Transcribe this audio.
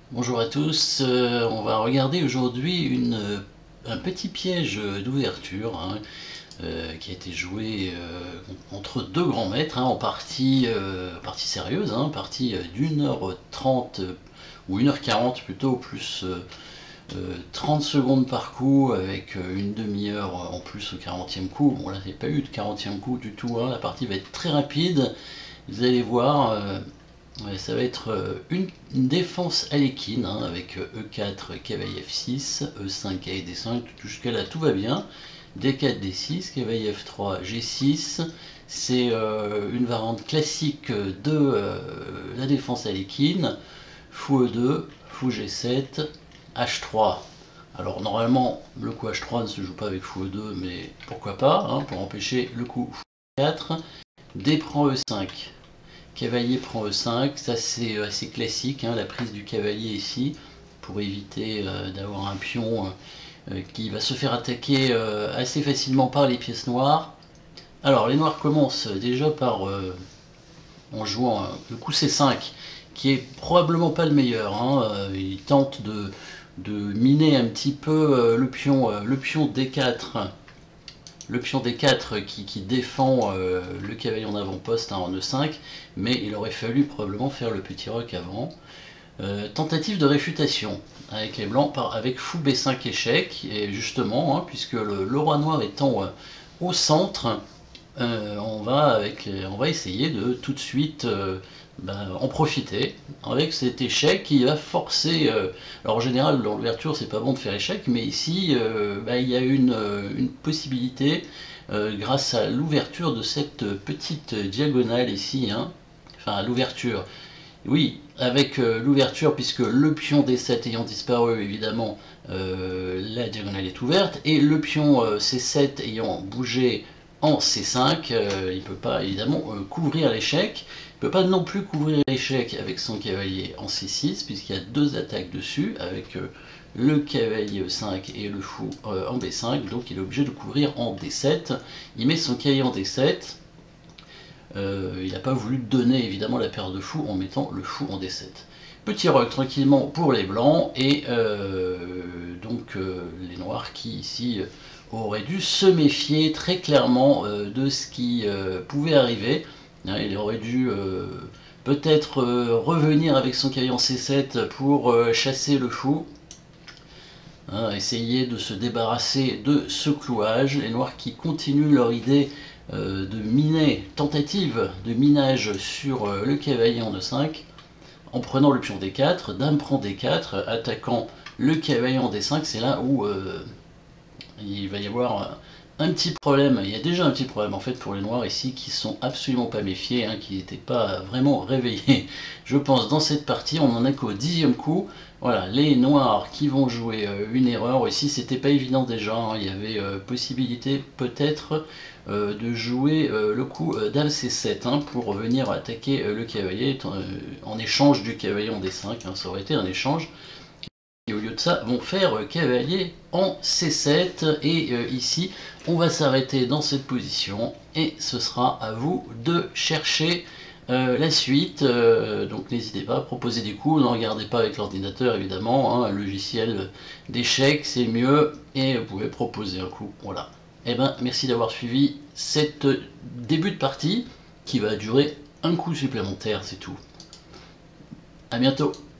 Bonjour à tous, on va regarder aujourd'hui un petit piège d'ouverture qui a été joué entre deux grands maîtres en partie sérieuse, partie d'1h30 ou 1h40 plutôt, plus 30 secondes par coup avec une demi-heure en plus au 40e coup. Bon là j'ai pas eu de 40e coup du tout, la partie va être très rapide, vous allez voir. Ouais, ça va être une défense aléquine avec E4, cavalier F6, E5, cavalier D5, jusqu'à là tout va bien. D4, D6, cavalier F3, G6, c'est une variante classique de la défense aléquine. Fou E2, Fou G7, H3. Alors normalement le coup H3 ne se joue pas avec Fou E2, mais pourquoi pas, pour empêcher le coup Fou E4. D prend E5. Cavalier prend E5, ça c'est assez classique, la prise du cavalier ici, pour éviter d'avoir un pion qui va se faire attaquer assez facilement par les pièces noires. Alors les noirs commencent déjà en jouant le coup C5, qui est probablement pas le meilleur. Ils tentent de miner un petit peu le pion D4. Le pion D4 qui défend le cavalier en avant-poste en E5, mais il aurait fallu probablement faire le petit roc avant. Tentative de réfutation avec les blancs avec fou B5 échec, et justement, puisque le roi noir étant au centre, on va essayer de tout de suite en profiter avec cet échec qui va forcer. Alors en général dans l'ouverture c'est pas bon de faire échec, mais ici il y a une possibilité grâce à l'ouverture de cette petite diagonale ici, enfin l'ouverture. Oui, avec l'ouverture, puisque le pion D7 ayant disparu, évidemment, la diagonale est ouverte, et le pion C7 ayant bougé en C5, il ne peut pas évidemment couvrir l'échec. Il ne peut pas non plus couvrir l'échec avec son cavalier en C6, puisqu'il y a deux attaques dessus, avec le cavalier E5 et le fou en B5, donc il est obligé de couvrir en D7. Il met son cavalier en D7. Il n'a pas voulu donner évidemment la paire de fous en mettant le fou en D7. Petit rock tranquillement pour les blancs, et donc les noirs qui ici auraient dû se méfier très clairement de ce qui pouvait arriver. Il aurait dû peut-être revenir avec son cavalier en C7 pour chasser le fou. Essayer de se débarrasser de ce clouage. Les noirs qui continuent leur idée de miner, tentative de minage sur le cavalier en E5, en prenant le pion D4, dame prend D4, attaquant le cavalier en D5, c'est là où il va y avoir un petit problème. Il y a déjà un petit problème en fait pour les noirs ici, qui sont absolument pas méfiés, qui n'étaient pas vraiment réveillés. Je pense dans cette partie, on en est qu'au 10e coup. Voilà, les noirs qui vont jouer une erreur. Ici c'était pas évident déjà, il y avait possibilité peut-être de jouer le coup dame C7 pour venir attaquer le cavalier en échange du cavalier en D5, ça aurait été un échange. Et au lieu de ça, vont faire cavalier en C7. Et ici, on va s'arrêter dans cette position. Et ce sera à vous de chercher la suite. Donc n'hésitez pas à proposer des coups. Ne regardez pas avec l'ordinateur, évidemment. Un logiciel d'échecs, c'est mieux. Et vous pouvez proposer un coup. Voilà. Eh ben, merci d'avoir suivi cette début de partie qui va durer un coup supplémentaire, c'est tout. A bientôt.